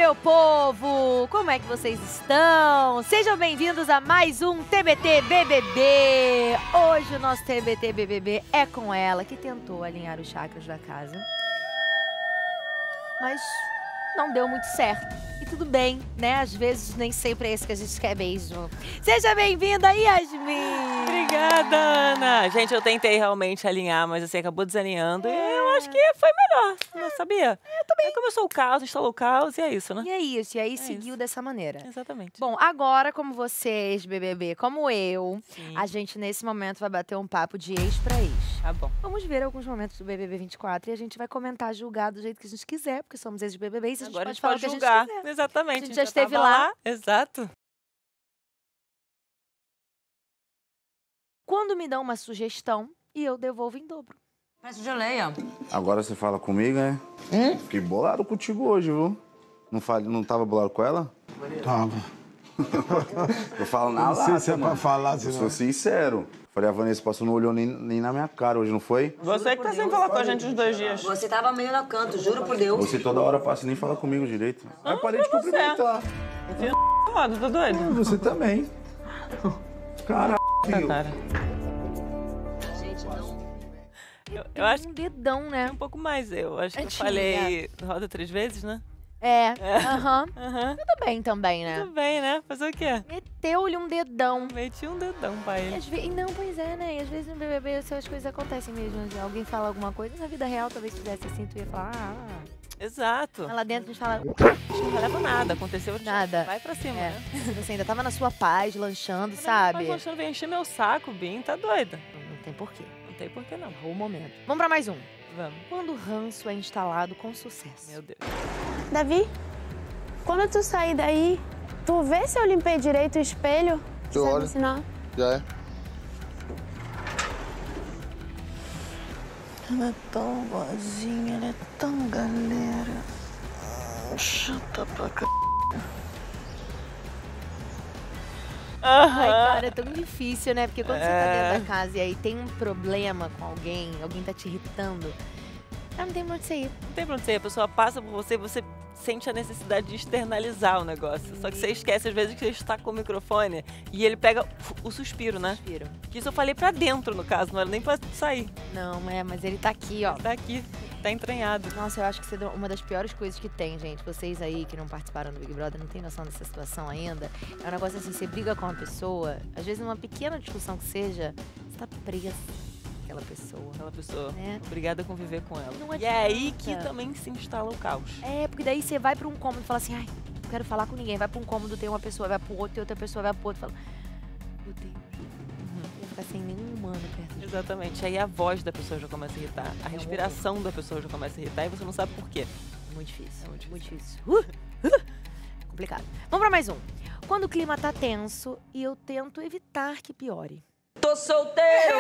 meu povo! Como é que vocês estão? Sejam bem-vindos a mais um TBT BBB! Hoje o nosso TBT BBB é com ela, que tentou alinhar os chakras da casa, mas não deu muito certo. E tudo bem, né? Às vezes nem sempre é isso que a gente quer mesmo. Seja bem-vinda, Yasmin! Obrigada, Ana! Gente, eu tentei realmente alinhar, mas assim, acabou desalinhando. E eu acho que foi melhor, não sabia? Eu também. Aí começou o caos, instalou o caos e é isso, né? E é isso, e aí seguiu isso. dessa maneira. Exatamente. Bom, agora, como vocês, BBB, como eu, Sim. a gente nesse momento vai bater um papo de ex pra ex. Tá bom. Vamos ver alguns momentos do BBB 24 e a gente vai comentar, julgar do jeito que a gente quiser, porque somos ex-BBB e a gente Agora pode falar o que julgar. a gente quiser. Exatamente. A gente já esteve tava lá. Exato. Quando me dão uma sugestão, e eu devolvo em dobro. Peço geleia. Agora você fala comigo, né? Fiquei bolado contigo hoje, viu? Não tava bolado com ela? Tava. Eu falo na Não sei lata, se é pra mano. falar, Eu se sou não. sincero. Falei, a Vanessa passou, não olhou nem na minha cara hoje, não foi? Você que tá sem falar com a gente os 2 dias. Você tava meio no canto, juro por Deus. Você toda hora passa e nem fala comigo direito. Aí eu parei de cumprimentar. Foda, tá doido? Você também. Caralho. Cara. Gente, não. Eu acho que Um dedão, né? um pouco mais eu. Acho que eu Tinha. falei roda 3 vezes, né? É, aham. Aham. Tudo bem também, né? Tudo bem, né? Fazer o quê? Meteu-lhe um dedão. Meti um dedão pra E ele. às vezes, não, pois é, né? E às vezes no BBB as coisas acontecem mesmo. Alguém fala alguma coisa, na vida real talvez tivesse assim, tu ia falar, Exato. Mas lá dentro a gente fala, Não leva nada, aconteceu. Nada. Vai pra cima, É. né? Você ainda tava na sua paz, lanchando, Mas sabe? você não vem encher meu saco, Bim, tá doida. Não tem porquê. Não tem por que não. Errou o momento. Vamos pra mais um. Vamos. Quando o ranço é instalado com sucesso. Meu Deus. Davi, quando tu sair daí, tu vê se eu limpei direito o espelho? Tu Você vai olha. me ensinar? Já é. Ela é tão boazinha, ela é tão galera. Chata pra c... Ai, cara, é tão difícil, né? Porque quando você tá É. dentro da casa e aí tem um problema com alguém tá te irritando, não tem pra onde você ir. Não tem pra onde você ir, a pessoa passa por você e você sente a necessidade de externalizar o negócio. Só que você esquece, às vezes, que você está com o microfone e ele pega o suspiro, né? Respiro. Que isso eu falei pra dentro, no caso, não era nem pra sair. Não, mas ele tá aqui, ó. Tá aqui, tá entranhado. Nossa, eu acho que isso é uma das piores coisas que tem, gente. Vocês aí que não participaram do Big Brother não tem noção dessa situação ainda. É um negócio assim, você briga com uma pessoa, às vezes numa pequena discussão que seja, você tá presa àquela pessoa. Aquela pessoa, Né? obrigada a conviver com ela. Não E é aí adianta. que também se instala o caos. É, porque daí você vai pra um cômodo e fala assim, ai, não quero falar com ninguém. Vai pra um cômodo, tem uma pessoa, vai pro outro, tem outra pessoa, vai pro outro. Fala, meu Deus, eu vou ficar sem nenhum humano perto de mim. Exatamente. Aí a voz da pessoa já começa a irritar, a respiração da pessoa já começa a irritar e você não sabe por quê. Muito difícil, É muito muito difícil. Complicado. Vamos pra mais um. Quando o clima tá tenso e eu tento evitar que piore. Tô solteiro!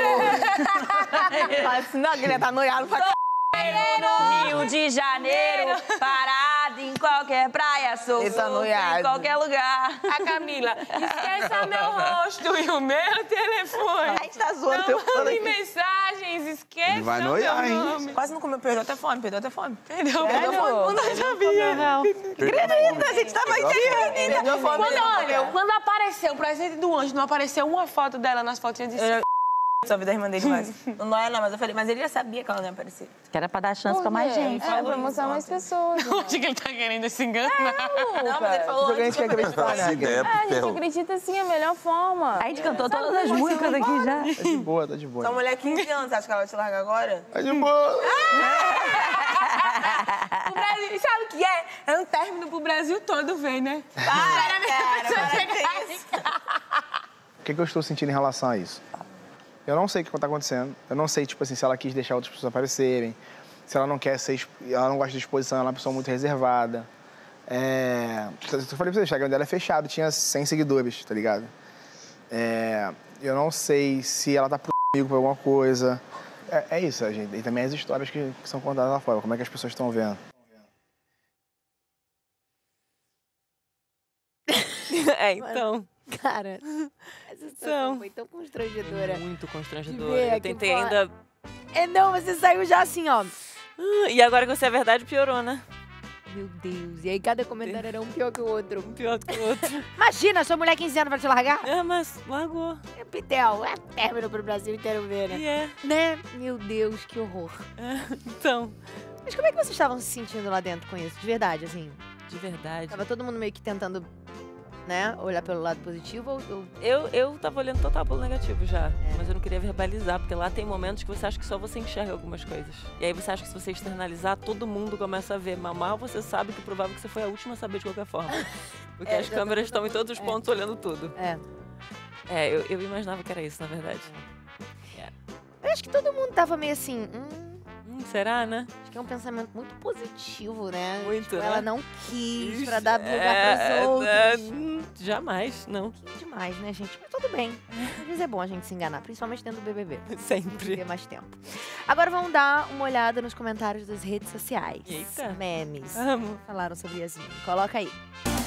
Não, que ele tá noiado pra No Rio de Janeiro, parado em qualquer praia, sou Ele tá solteiro noiado. em qualquer lugar. A Camila, esqueça meu rosto e o meu telefone. A gente tá zoando teu Não plano mande aqui. mensagens, esqueça Ele vai meu noiar, hein? nome. Quase não comeu, perdeu até fome, perdeu até fome. Perdeu, Perdeu fome, não sabia. Acredita, a gente tava aqui. Perdeu fome, Quando, ele não olha, comeu. quando apareceu o presente do anjo, não apareceu uma foto dela nas fotinhas de cima. Sua vida irmã dele demais. Não é não, mas eu falei, mas ele já sabia que ela não ia aparecer. Que era pra dar chance pra mais gente. É, pra mostrar mais pessoas. Onde que ele tá querendo se enganar? Não, mas ele falou antes que eu acreditar, né? Ideia pro A gente ferro. acredita sim, a melhor forma. A gente cantou todas as músicas aqui já. Tá de boa, tá de boa. Sua mulher 15 anos, acha que ela vai te largar agora? Tá de boa. O Brasil, sabe o que é? É um término pro Brasil todo ver, né? O que eu estou sentindo em relação a isso? Eu não sei o que está acontecendo. Eu não sei, tipo assim, se ela quis deixar outras pessoas aparecerem, se ela não quer ser, ela não gosta de exposição, ela é uma pessoa muito reservada. Eu falei pra você, o Instagram dela é fechado, tinha 100 seguidores, tá ligado? Eu não sei se ela tá comigo por alguma coisa. É isso, gente. E também as histórias que são contadas lá fora, como é que as pessoas estão vendo. Então. Cara, essa situação foi tão constrangedora. Muito De constrangedora. ver Eu aqui tentei fora. ainda. Não, você saiu já assim, ó. E agora que você é verdade, piorou, né? Meu Deus. E aí cada comentário era um pior que o outro. Um pior que o outro. Imagina, sua mulher 15 anos vai te largar? É, mas largou. É Pitel, é término pro Brasil inteiro ver, né? E é. Né? Meu Deus, que horror. Então, Mas como é que vocês estavam se sentindo lá dentro com isso? De verdade, assim? de verdade. Tava todo mundo meio que tentando, né, olhar pelo lado positivo ou... Eu tava olhando total pelo negativo já, mas eu não queria verbalizar, porque lá tem momentos que você acha que só você enxerga algumas coisas. E aí você acha que se você externalizar, todo mundo começa a ver. Mal você sabe que é provável que você foi a última a saber de qualquer forma. Porque as câmeras estão em todos os pontos olhando tudo. Eu imaginava que era isso, na verdade. Eu acho que todo mundo tava meio assim, Será, né? acho que é um pensamento muito positivo, né? Muito, Tipo, né? ela não quis pra dar lugar pros outros. Jamais, não. Que demais, né, gente? Mas tudo bem. Às vezes é bom a gente se enganar, principalmente dentro do BBB. Sempre. Ter mais tempo. Agora vamos dar uma olhada nos comentários das redes sociais. Eita. Memes. Amo. Falaram sobre Yasmin. Coloca aí.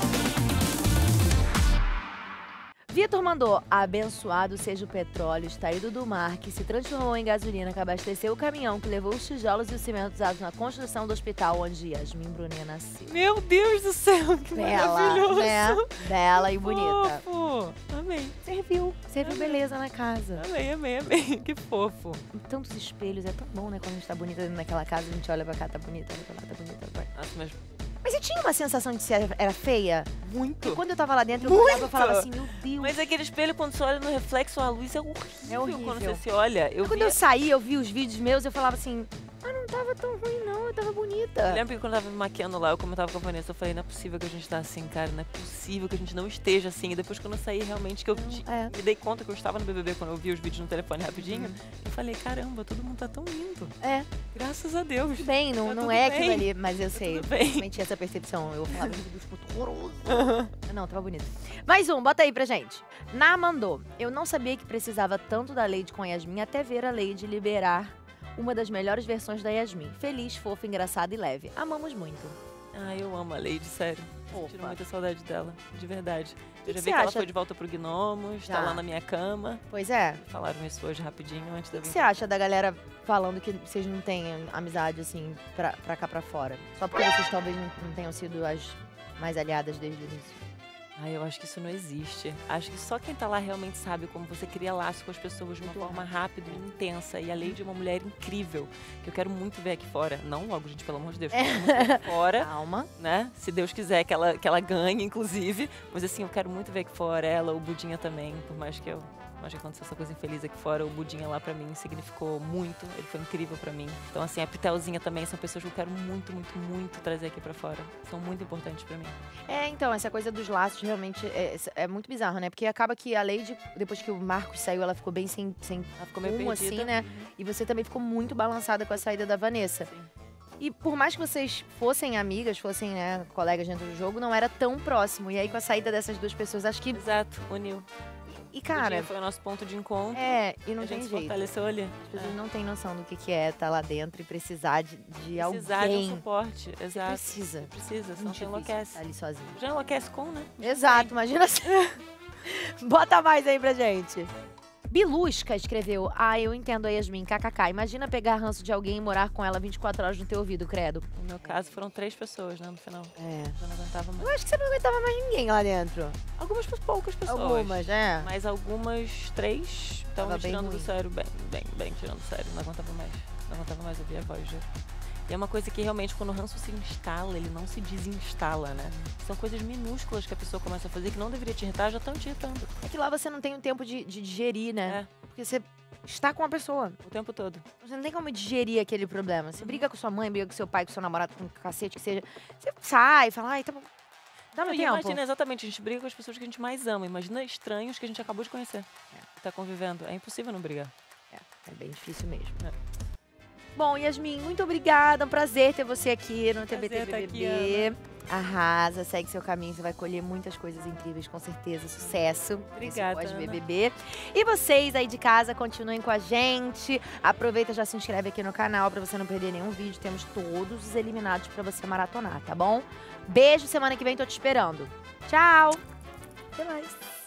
Vitor mandou: abençoado seja o petróleo extraído do mar que se transformou em gasolina que abasteceu o caminhão que levou os tijolos e o cimento usados na construção do hospital onde Yasmin Brunet nasceu. Meu Deus do céu, que maravilhoso. Né? Bela e bonita. Fofo. Amei. Serviu beleza na casa. Amei. Que fofo. Tantos espelhos, é tão bom, né? Quando a gente tá bonita dentro daquela casa, a gente olha pra cá, tá bonita, olha pra lá, tá bonita. Nossa, mas Mas você tinha uma sensação de ser era feia? muito. E quando eu tava lá dentro, eu olhava e falava assim, meu Deus. Mas aquele espelho, quando você olha no reflexo, a luz é horrível. É horrível. Quando você se olha. Quando eu saí, eu vi os vídeos meus, eu falava assim, não tava tão ruim não, eu tava bonita. Eu lembro que quando eu tava me maquiando lá, eu comentava com a Vanessa, eu falei, não é possível que a gente tá assim, cara, não é possível que a gente não esteja assim. E depois quando eu saí, realmente, que eu me dei conta que eu estava no BBB, quando eu vi os vídeos no telefone rapidinho, eu falei, caramba, todo mundo tá tão lindo. Graças a Deus. Tudo bem, não, Tá não tudo é bem. aquilo ali, mas eu sei. tudo bem. Eu também tinha essa percepção. Eu falava, meu Deus, muito horroroso. Não, tava bonito. Mais um, bota aí pra gente. Ná mandou: eu não sabia que precisava tanto da Lady com a Yasmin até ver a Lady liberar uma das melhores versões da Yasmin. Feliz, fofa, engraçada e leve. Amamos muito. Eu amo a Lady, sério. Tiro muita saudade dela, de verdade. Eu já que vi você que ela acha? foi de volta pro Gnomos, tá Já. lá na minha cama. Pois é. Falaram isso hoje rapidinho, antes da O que você acha da galera falando que vocês não têm amizade, assim, pra cá pra fora? Só porque vocês talvez não tenham sido as mais aliadas desde o início. Eu acho que isso não existe. Acho que só quem tá lá realmente sabe como você cria laço com as pessoas de uma forma rápida e intensa. E a Lady é uma mulher incrível, que eu quero muito ver aqui fora. Não logo, gente, pelo amor de Deus. Quero muito ver aqui fora, Calma. né? Se Deus quiser que ela ganhe, inclusive. Mas assim, eu quero muito ver aqui fora ela, o Budinha também, por mais que aconteceu essa coisa infeliz aqui fora, o Budinha lá pra mim significou muito, ele foi incrível pra mim. Então assim, a Pitelzinha também são pessoas que eu quero muito, muito, muito trazer aqui pra fora. São muito importantes pra mim. Então, essa coisa dos laços realmente é muito bizarro, né? Porque acaba que a Lady, depois que o Marcos saiu, ela ficou bem sem Ela ficou meio rumo, perdida. assim, né? E você também ficou muito balançada com a saída da Vanessa. Sim. E por mais que vocês fossem amigas, fossem, né, colegas dentro do jogo, não era tão próximo. E aí, com a saída dessas duas pessoas, acho que... Exato, uniu. E, O cara... dia foi o nosso ponto de encontro. E não a tem gente se jeito. fortaleceu ali. As pessoas não têm noção do que é estar lá dentro e precisar de Precisar de um alguém. suporte, exato. Precisa. Precisa, senão Muito você difícil enlouquece. estar ali sozinho. Já enlouquece com, né? Exato, imagina assim. Bota mais aí pra gente. Bilusca escreveu: eu entendo a Yasmin, kkk. Imagina pegar ranço de alguém e morar com ela 24 horas no teu ouvido, credo. No meu caso, foram 3 pessoas, né, no final. Já não aguentava mais. Eu acho que você não aguentava mais ninguém lá dentro. Poucas pessoas. Algumas, né? Mas algumas 3 estavam Tava me bem tirando ruim. do sério, bem tirando do sério. Não aguentava mais. Não aguentava mais ouvir a voz, juro. E é uma coisa que realmente, quando o ranço se instala, ele não se desinstala, né? São coisas minúsculas que a pessoa começa a fazer que não deveria te irritar, já estão te irritando. É que lá você não tem um tempo de digerir, né? É. Porque você está com a pessoa. O tempo todo. Você não tem como digerir aquele problema. Você briga com sua mãe, briga com seu pai, com seu namorado, com o cacete que seja. Você sai, fala, tá bom. Dá meu E tempo. imagina, exatamente, a gente briga com as pessoas que a gente mais ama. Imagina estranhos que a gente acabou de conhecer. Que tá convivendo. É impossível não brigar. É bem difícil mesmo. Bom, Yasmin, muito obrigada. É um prazer ter você aqui no TBT Prazer tá aqui, BBB. Arrasa, segue seu caminho, você vai colher muitas coisas incríveis, com certeza. Sucesso. Obrigada, nesse Ana. pós-BBB. E vocês aí de casa, continuem com a gente. Aproveita, já se inscreve aqui no canal pra você não perder nenhum vídeo. Temos todos os eliminados pra você maratonar, tá bom? Beijo, semana que vem tô te esperando. Tchau! Até mais.